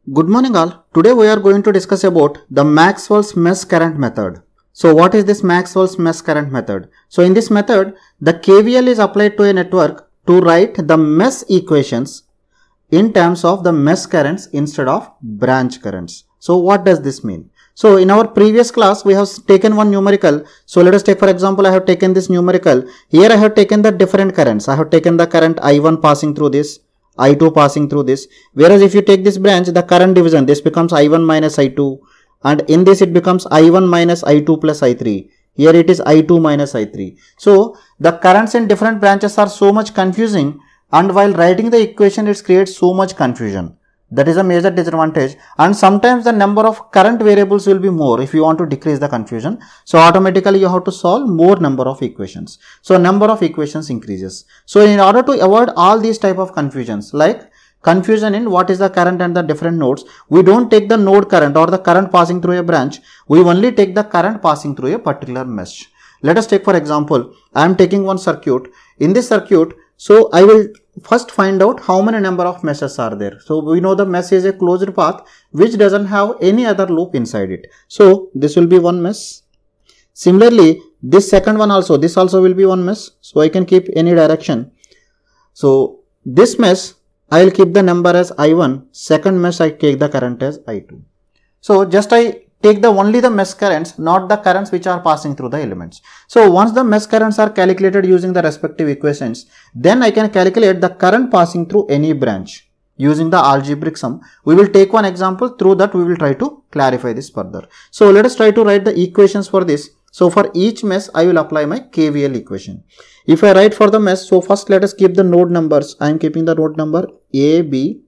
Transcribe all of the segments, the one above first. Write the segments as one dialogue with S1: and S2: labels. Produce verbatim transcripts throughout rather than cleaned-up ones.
S1: Good morning all. Today we are going to discuss about the Maxwell's mesh current method. So what is this Maxwell's mesh current method? So in this method, the K V L is applied to a network to write the mesh equations in terms of the mesh currents instead of branch currents. So what does this mean? So in our previous class, we have taken one numerical. So let us take, for example, I have taken this numerical. Here I have taken the different currents. I have taken the current I one passing through this, I two passing through this. Whereas if you take this branch, the current division, this becomes I one minus I two. And in this it becomes I one minus I two plus I three. Here it is I two minus I three. So the currents in different branches are so much confusing. And while writing the equation, it creates so much confusion. That is a major disadvantage. And sometimes the number of current variables will be more if you want to decrease the confusion. So automatically you have to solve more number of equations. So number of equations increases. So in order to avoid all these type of confusions, like confusion in what is the current and the different nodes, we don't take the node current or the current passing through a branch. We only take the current passing through a particular mesh. Let us take, for example, I am taking one circuit. In this circuit, so I will first find out how many number of meshes are there. So we know the mesh is a closed path which doesn't have any other loop inside it. So this will be one mesh. Similarly, this second one also, this also will be one mesh. So I can keep any direction. So this mesh, I will keep the number as I one. Second mesh, I take the current as I two. So just I take the only the mesh currents, not the currents which are passing through the elements. So once the mesh currents are calculated using the respective equations, then I can calculate the current passing through any branch using the algebraic sum. We will take one example, through that we will try to clarify this further. So let us try to write the equations for this. So for each mesh, I will apply my K V L equation. If I write for the mesh, so first let us keep the node numbers. I am keeping the node number A, B,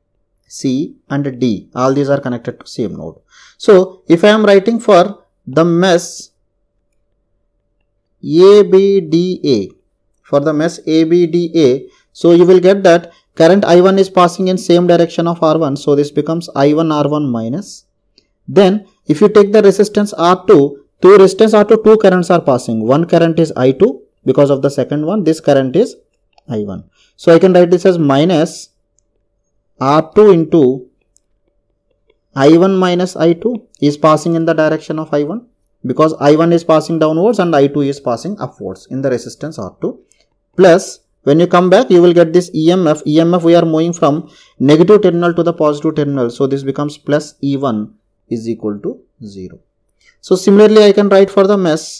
S1: C and D. All these are connected to same node. So if I am writing for the mesh A B D A, for the mesh A B D A, so you will get that current I one is passing in same direction of R one. So this becomes I one R one minus. Then if you take the resistance R two, through resistance R two, two currents are passing. One current is I two because of the second one. This current is I one. So I can write this as minus R two into I one minus I two is passing in the direction of I one, because I one is passing downwards and I two is passing upwards in the resistance R two. Plus, when you come back, you will get this E M F. E M F we are moving from negative terminal to the positive terminal. So this becomes plus E one is equal to zero. So similarly, I can write for the mesh.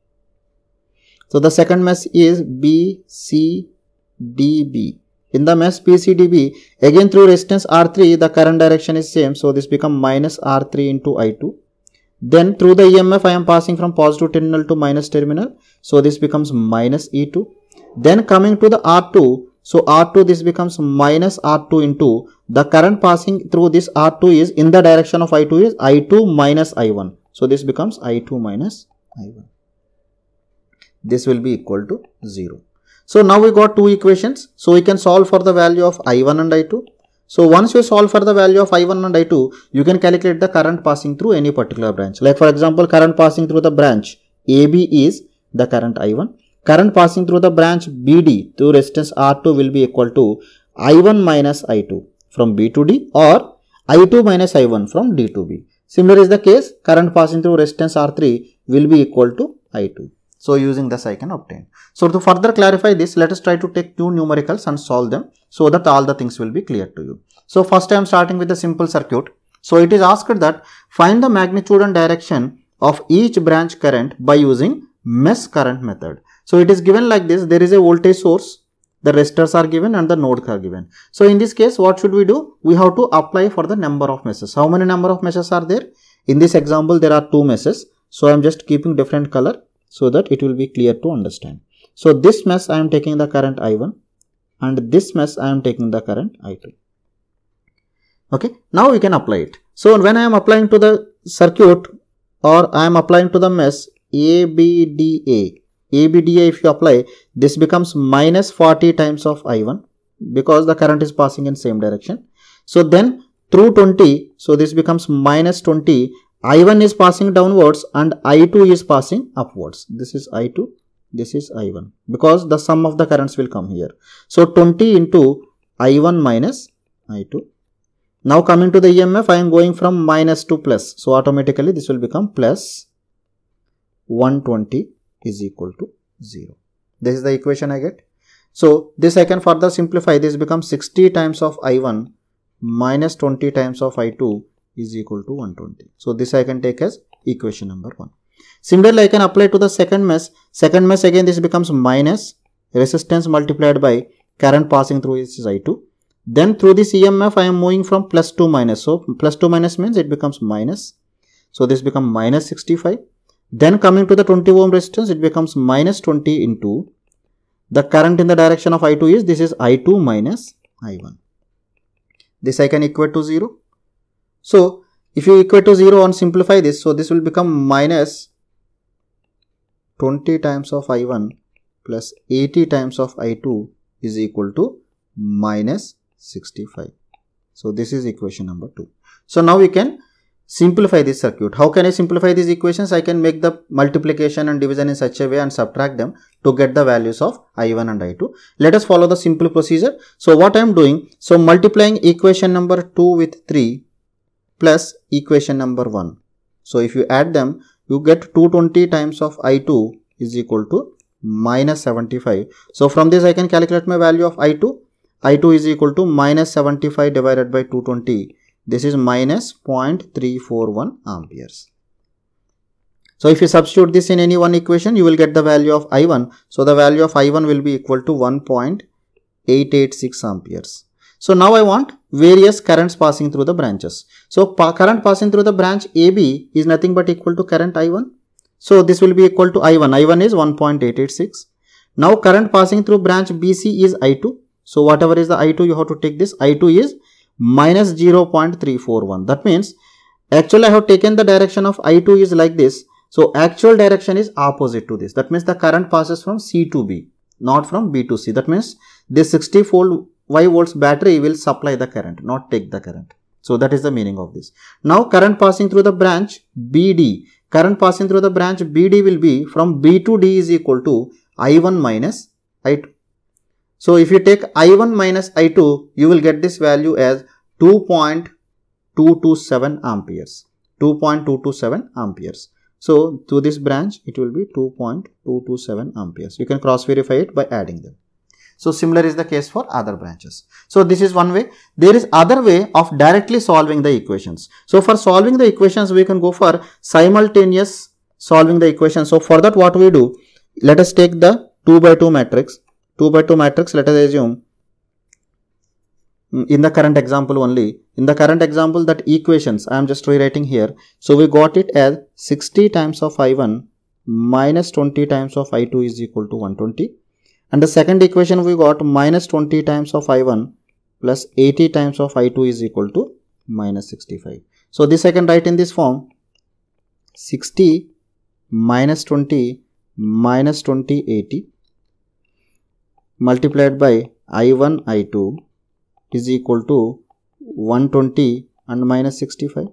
S1: So the second mesh is B C D B. In the mesh B C D B, again through resistance R three, the current direction is same. So this becomes minus R three into I two. Then through the E M F, I am passing from positive terminal to minus terminal. So this becomes minus E two. Then coming to the R two, so R two, this becomes minus R two into the current passing through this R two is in the direction of I two is I two minus I one. So this becomes I two minus I one. This will be equal to zero. So now we got two equations. So we can solve for the value of I one and I two. So once you solve for the value of I one and I two, you can calculate the current passing through any particular branch. Like for example, current passing through the branch A B is the current I one. Current passing through the branch B D through resistance R two will be equal to I one minus I two from B to D, or I two minus I one from D to B. Similar is the case, current passing through resistance R three will be equal to I two. So using this I can obtain. So to further clarify this, let us try to take two numericals and solve them so that all the things will be clear to you. So first I am starting with a simple circuit. So it is asked that find the magnitude and direction of each branch current by using mesh current method. So it is given like this. There is a voltage source, the resistors are given and the nodes are given. So in this case, what should we do? We have to apply for the number of meshes. How many number of meshes are there? In this example, there are two meshes. So I am just keeping different color so that it will be clear to understand. So this mesh I am taking the current I one and this mesh I am taking the current I two. Okay, now we can apply it. So when I am applying to the circuit or I am applying to the mesh A B D A, A B D A if you apply, this becomes minus forty times of I one because the current is passing in same direction. So then through twenty, so this becomes minus twenty. I one is passing downwards and I two is passing upwards. This is I two, this is I one, because the sum of the currents will come here. So twenty into I one minus I two. Now coming to the E M F, I am going from minus to plus. So automatically this will become plus one twenty is equal to zero. This is the equation I get. So this I can further simplify. This becomes sixty times of I one minus twenty times of I two is equal to one twenty. So this I can take as equation number one. Similarly, I can apply to the second mesh. Second mesh again this becomes minus resistance multiplied by current passing through this is I two. Then through this E M F I am moving from plus to minus. So plus to minus means it becomes minus. So this becomes minus sixty-five. Then coming to the twenty ohm resistance, it becomes minus twenty into the current in the direction of I two is this is I two minus I one. This I can equate to zero. So if you equate to zero and simplify this, so this will become minus twenty times of I one plus eighty times of I two is equal to minus sixty-five. So this is equation number two. So now we can simplify this circuit. How can I simplify these equations? I can make the multiplication and division in such a way and subtract them to get the values of I one and I two. Let us follow the simple procedure. So what I am doing, so multiplying equation number two with three plus equation number one. So if you add them, you get two hundred twenty times of I two is equal to minus seventy-five. So from this I can calculate my value of I two. I two is equal to minus seventy-five divided by two hundred twenty. This is minus zero point three four one amperes. So if you substitute this in any one equation, you will get the value of I one. So the value of I one will be equal to one point eight eight six amperes. So now I want various currents passing through the branches. So pa current passing through the branch A B is nothing but equal to current I one. So this will be equal to I one. I one is one point eight eight six. Now current passing through branch B C is I two. So whatever is the I two, you have to take this. I two is minus zero point three four one. That means actually I have taken the direction of I two is like this. So actual direction is opposite to this. That means the current passes from C to B, not from B to C. That means this sixty-four volts battery will supply the current, not take the current. So that is the meaning of this. Now current passing through the branch B D. Current passing through the branch B D will be from B to D is equal to I one minus I two. So if you take I one minus I two, you will get this value as two point two two seven amperes. two point two two seven amperes. So to this branch, it will be two point two two seven amperes. You can cross verify it by adding them. So similar is the case for other branches. So this is one way. There is other way of directly solving the equations. So for solving the equations, we can go for simultaneous solving the equations. So for that, what we do, let us take the two by two matrix. two by two matrix, let us assume in the current example only. In the current example, that equations I am just rewriting here. So we got it as sixty times of I one minus twenty times of I two is equal to one hundred twenty. And the second equation we got minus twenty times of I one plus eighty times of I two is equal to minus sixty-five. So this I can write in this form: sixty minus twenty minus twenty, eighty multiplied by I one, I two is equal to one hundred twenty and minus sixty-five.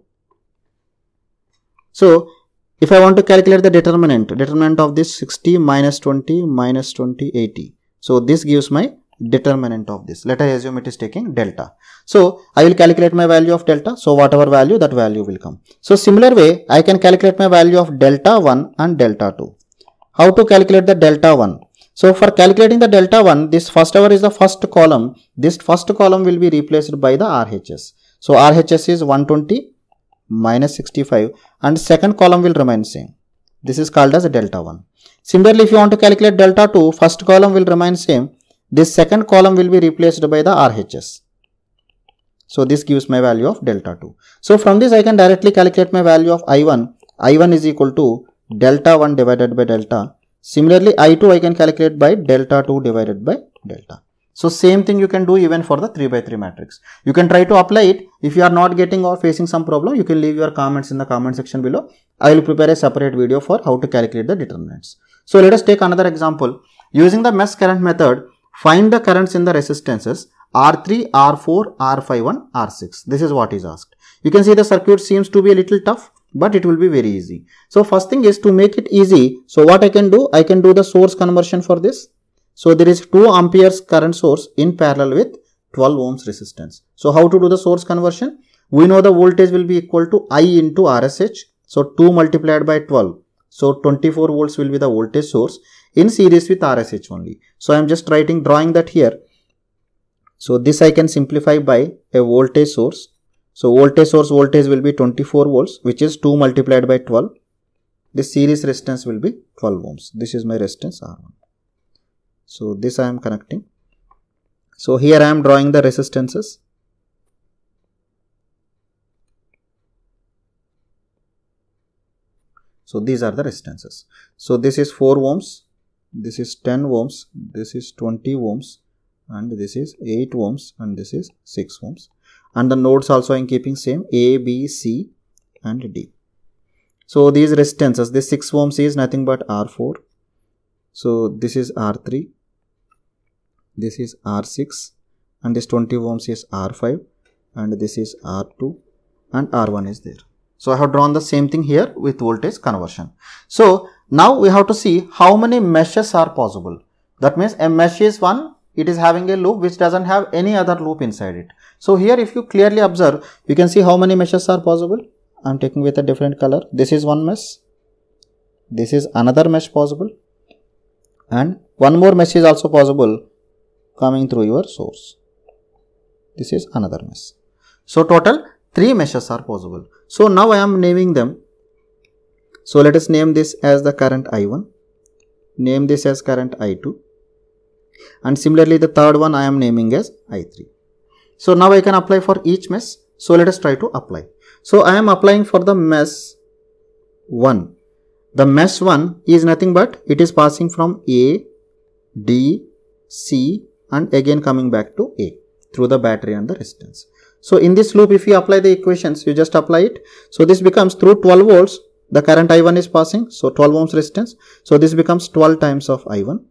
S1: So if I want to calculate the determinant, determinant of this sixty minus twenty minus twenty, eighty. So this gives my determinant of this. Let us assume it is taking delta. So I will calculate my value of delta. So whatever value, that value will come. So similar way, I can calculate my value of delta one and delta two. How to calculate the delta one? So for calculating the delta one, this first hour is the first column. This first column will be replaced by the R H S. So R H S is one hundred twenty minus sixty-five and second column will remain same. This is called as delta one. Similarly, if you want to calculate delta two, first column will remain same. This second column will be replaced by the R H S. So this gives my value of delta two. So from this I can directly calculate my value of I one. I one is equal to delta one divided by delta. Similarly, I two I can calculate by delta two divided by delta. So same thing you can do even for the three by three matrix. You can try to apply it. If you are not getting or facing some problem, you can leave your comments in the comment section below. I will prepare a separate video for how to calculate the determinants. So let us take another example. Using the mesh current method, find the currents in the resistances R three, R four, R five, and R six. This is what is asked. You can see the circuit seems to be a little tough, but it will be very easy. So first thing is to make it easy. So what I can do, I can do the source conversion for this. So there is two amperes current source in parallel with twelve ohms resistance. So how to do the source conversion? We know the voltage will be equal to I into R S H. So two multiplied by twelve. So twenty-four volts will be the voltage source in series with R S H only. So I am just writing, drawing that here. So this I can simplify by a voltage source. So voltage source voltage will be twenty-four volts, which is two multiplied by twelve. This series resistance will be twelve ohms. This is my resistance R one. So this I am connecting. So here I am drawing the resistances. So these are the resistances. So this is four ohms, this is ten ohms, this is twenty ohms, and this is eight ohms, and this is six ohms. And the nodes also I am keeping same, A, B, C and D. So these resistances, this six ohms is nothing but R four. So this is R three, this is R six, and this twenty ohms is R five, and this is R two, and R one is there. So I have drawn the same thing here with voltage conversion. So now we have to see how many meshes are possible. That means a mesh is one, it is having a loop which doesn't have any other loop inside it. So here if you clearly observe, you can see how many meshes are possible. I am taking with a different color. This is one mesh. This is another mesh possible. And one more mesh is also possible coming through your source. This is another mesh. So total three meshes are possible. So now I am naming them. So let us name this as the current I one. Name this as current I two. And similarly the third one I am naming as I three. So now I can apply for each mesh. So let us try to apply. So I am applying for the mesh one. The mesh one is nothing but it is passing from A, D, C and again coming back to A through the battery and the resistance. So in this loop if you apply the equations, you just apply it. So this becomes through twelve volts, the current I one is passing. So twelve ohms resistance. So this becomes twelve times of I one.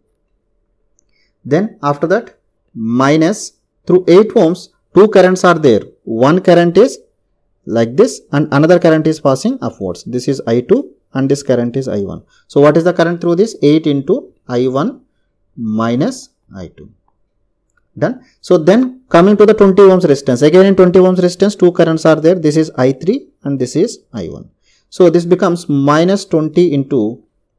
S1: Then after that minus through eight ohms, two currents are there. One current is like this and another current is passing upwards. This is I two and this current is I one. So what is the current through this? eight into I one minus I two. Done. So then coming to the twenty ohms resistance. Again in twenty ohms resistance, two currents are there. This is I three and this is I one. So this becomes minus twenty into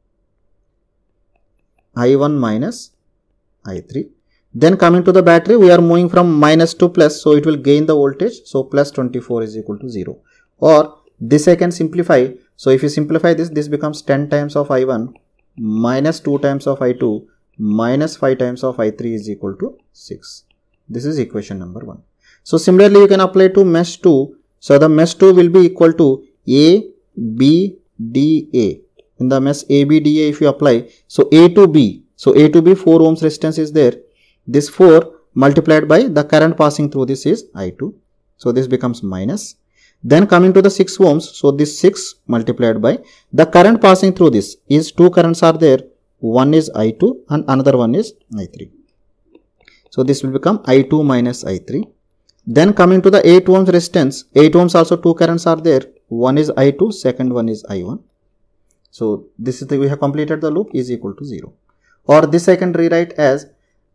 S1: I one minus I three. Then coming to the battery, we are moving from minus to plus. So it will gain the voltage. So plus twenty-four is equal to zero. Or this I can simplify. So if you simplify this, this becomes ten times of I one minus two times of I two minus five times of I three is equal to six. This is equation number one. So similarly you can apply to mesh two. So the mesh two will be equal to A, B, D, A. In the mesh A, B, D, A if you apply, so A to B. So A to B four ohms resistance is there. This four multiplied by the current passing through this is I two. So this becomes minus. Then coming to the six ohms. So this six multiplied by the current passing through this is two currents are there. One is I two and another one is I three. So this will become I two minus I three. Then coming to the eight ohms resistance, eight ohms also two currents are there. One is I two, second one is I one. So this is the, we have completed the loop is equal to zero. Or this I can rewrite as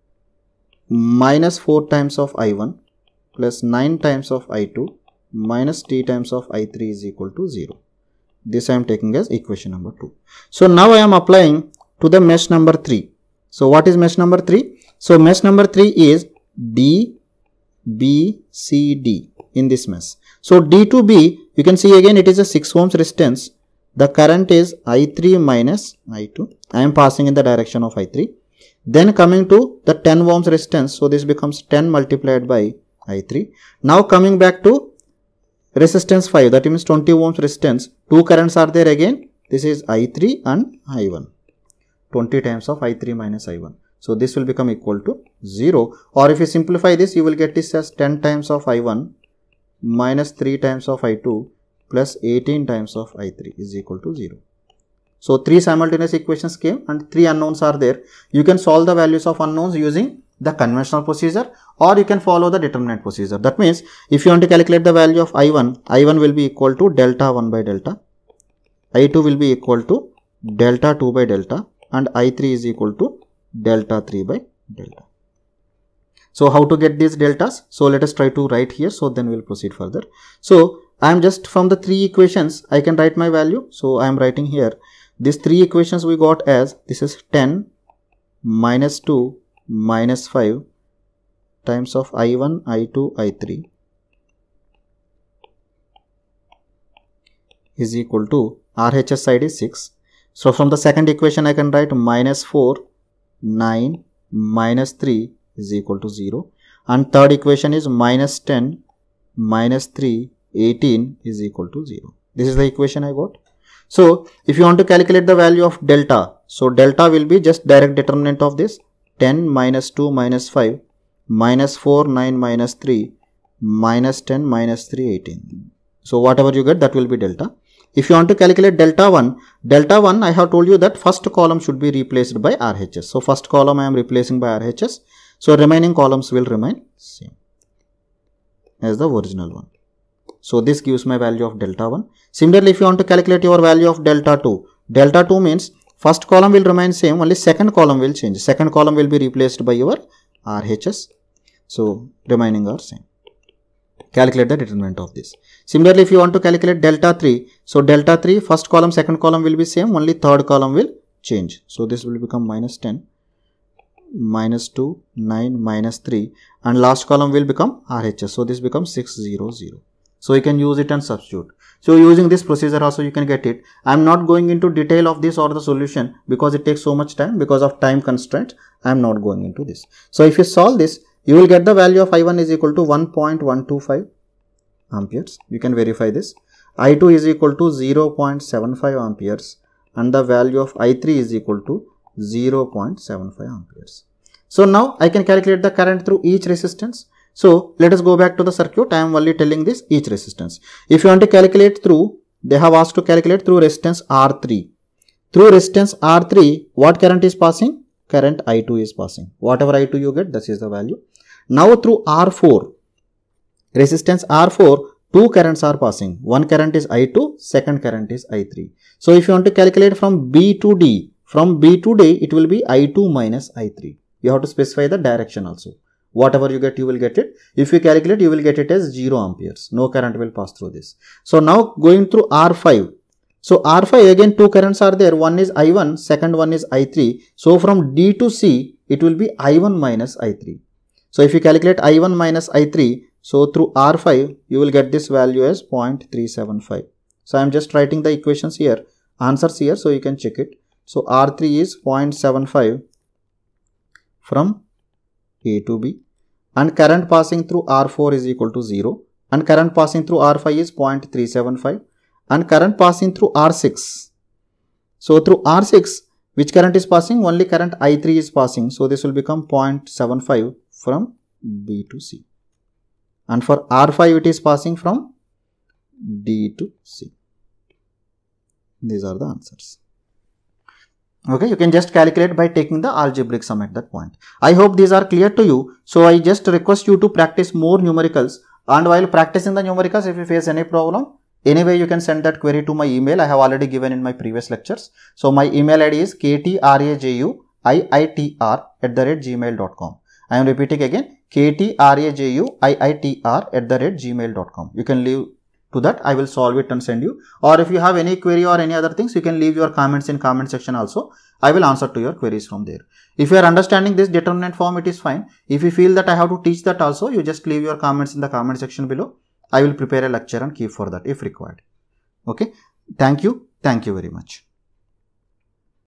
S1: minus four times of I one plus nine times of I two minus t times of I three is equal to zero. This I am taking as equation number two. So now I am applying to the mesh number three. So what is mesh number three? So mesh number three is D, B, C, D in this mesh. So D to B, you can see again it is a six ohms resistance. The current is I three minus I two. I am passing in the direction of I three. Then coming to the ten ohms resistance. So this becomes ten multiplied by I three. Now coming back to resistance five, that means twenty ohms resistance. Two currents are there again. This is I three and I one. twenty times of I three minus I one. So this will become equal to zero. Or if you simplify this, you will get this as ten times of I one minus three times of I two plus eighteen times of I three is equal to zero. So three simultaneous equations came and three unknowns are there. You can solve the values of unknowns using the conventional procedure or you can follow the determinant procedure. That means if you want to calculate the value of I one, I one will be equal to delta one by delta. I two will be equal to delta two by delta and I three is equal to delta three by delta. So how to get these deltas? So let us try to write here. So then we'll proceed further. So I am just from the three equations, I can write my value. So I am writing here. These three equations we got as, this is ten minus two minus five times of I one, I two, I three is equal to R H S side is six. So from the second equation I can write minus four, nine minus three is equal to zero. And third equation is minus ten minus three, eighteen is equal to zero. This is the equation I got. So if you want to calculate the value of delta, so delta will be just direct determinant of this, ten minus two minus five minus four, nine minus three minus ten minus three, eighteen. So whatever you get, that will be delta. If you want to calculate delta one, delta one I have told you that first column should be replaced by R H S. So first column I am replacing by R H S. So remaining columns will remain same as the original one. So this gives my value of delta one. Similarly, if you want to calculate your value of delta two, delta two means first column will remain same, only second column will change. Second column will be replaced by your R H S. So remaining are same. Calculate the determinant of this. Similarly, if you want to calculate delta three, so delta three, first column, second column will be same, only third column will change. So this will become minus ten, minus two, nine, minus three, and last column will become R H S. So this becomes six hundred. So you can use it and substitute. So using this procedure also you can get it. I am not going into detail of this or the solution because it takes so much time. Because of time constraint, I am not going into this. So if you solve this, you will get the value of I one is equal to one point one two five amperes. You can verify this. I two is equal to zero point seven five amperes and the value of I three is equal to zero point seven five amperes. So now I can calculate the current through each resistance. So let us go back to the circuit. I am only telling this each resistance. If you want to calculate through, they have asked to calculate through resistance R three. Through resistance R three, what current is passing? Current I two is passing. Whatever I two you get, this is the value. Now through R four, resistance R four, two currents are passing. One current is I two, second current is I three. So if you want to calculate from B to D, from B to D, it will be I two minus I three. You have to specify the direction also. Whatever you get, you will get it. If you calculate, you will get it as zero amperes. No current will pass through this. So now going through R five. So R five, again two currents are there. One is I one, second one is I three. So from D to C, it will be I one minus I three. So if you calculate I one minus I three, so through R five, you will get this value as zero point three seven five. So I am just writing the equations here, answers here, so you can check it. So R three is zero point seven five from A to B, and current passing through R four is equal to zero, and current passing through R five is zero point three seven five, and current passing through R six. So through R six, which current is passing? Only current I three is passing. So this will become zero point seven five from B to C. And for R five, it is passing from D to C. These are the answers. Okay, you can just calculate by taking the algebraic sum at that point. I hope these are clear to you. So I just request you to practice more numericals. And while practicing the numericals, if you face any problem, anyway, you can send that query to my email. I have already given in my previous lectures. So my email I D is k t r a j u i i t r at the rate gmail dot com. I am repeating again, k t r a j u i i t r at the rate gmail dot com. You can leave to that. I will solve it and send you. Or if you have any query or any other things, you can leave your comments in comment section also. I will answer to your queries from there. If you are understanding this determinant form, it is fine. If you feel that I have to teach that also, you just leave your comments in the comment section below. I will prepare a lecture and keep for that if required. Okay. Thank you. Thank you very much.